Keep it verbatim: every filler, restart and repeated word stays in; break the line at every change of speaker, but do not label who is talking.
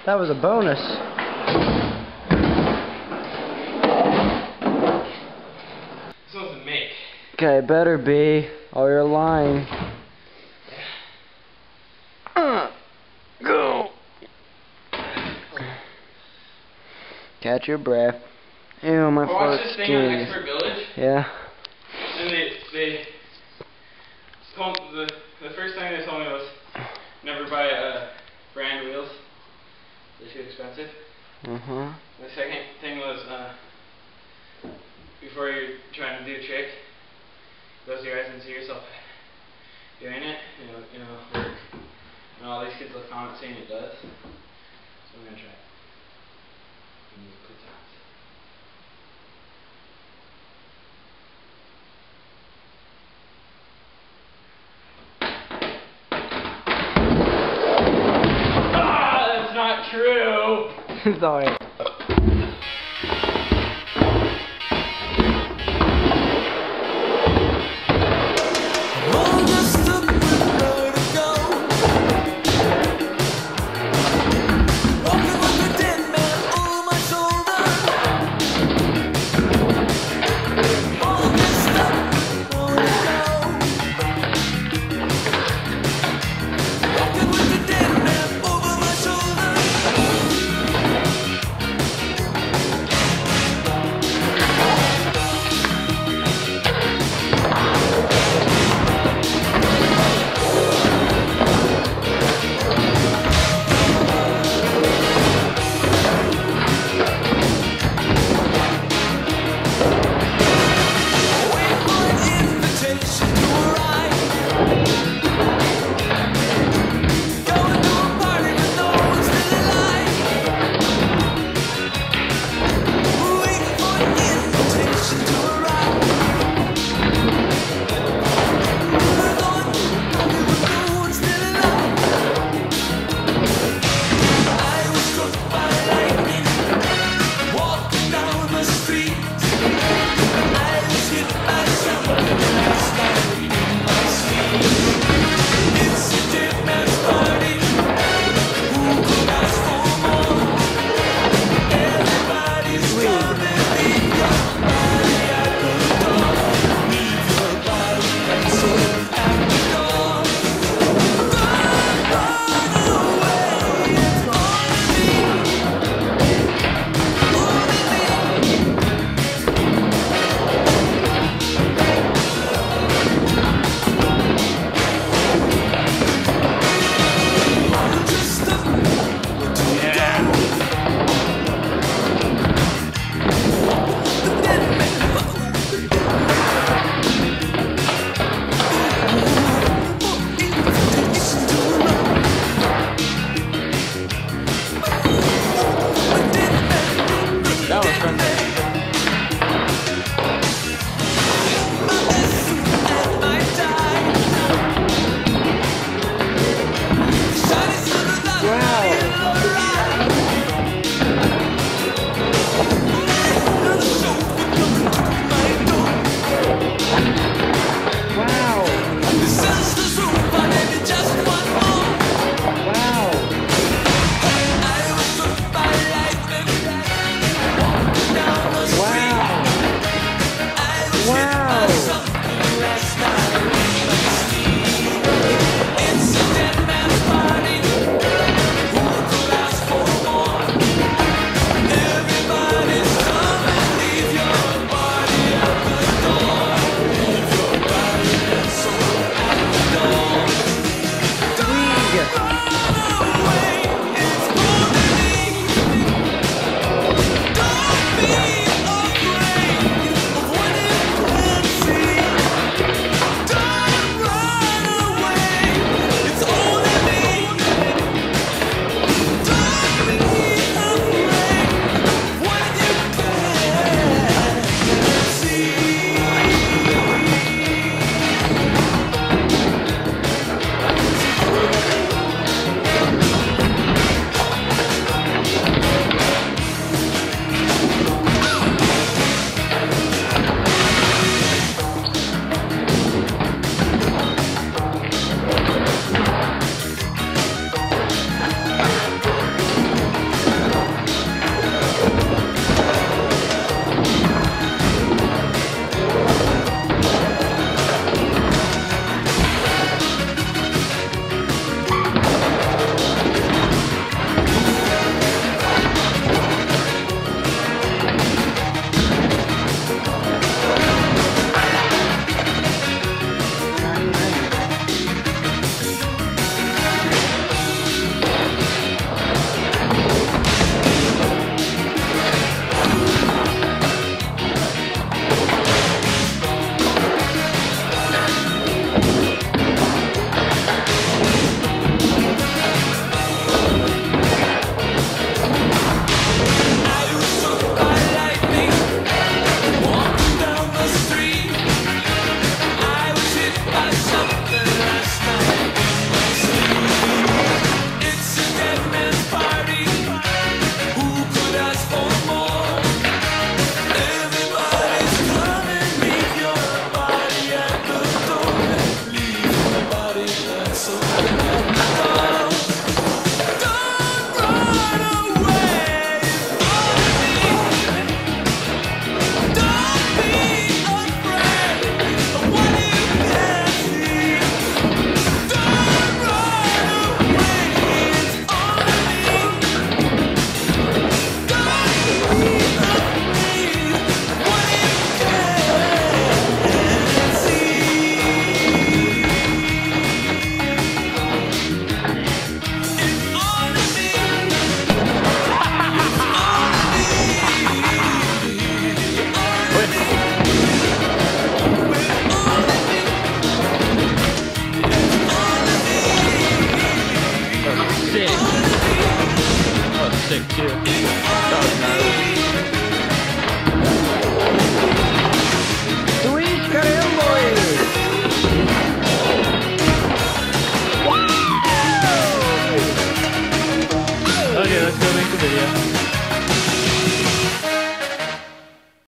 That was a bonus.
This one's a make.
Okay, better be. Oh, you're lying. Uh, go. Catch your breath. Ew, my
I
fart's
watched this thing on
stinky.
Expert Village.
Yeah.
And they they told the the first thing they told me was never buy uh, brand wheels. They're too expensive.
Uh huh.
The second thing was uh, before you're trying to do a trick, close your eyes and see yourself doing it. You know, you know, work. And all these kids will comment saying it does. So I'm gonna try it. And you put that. True.
Sorry.
sick too.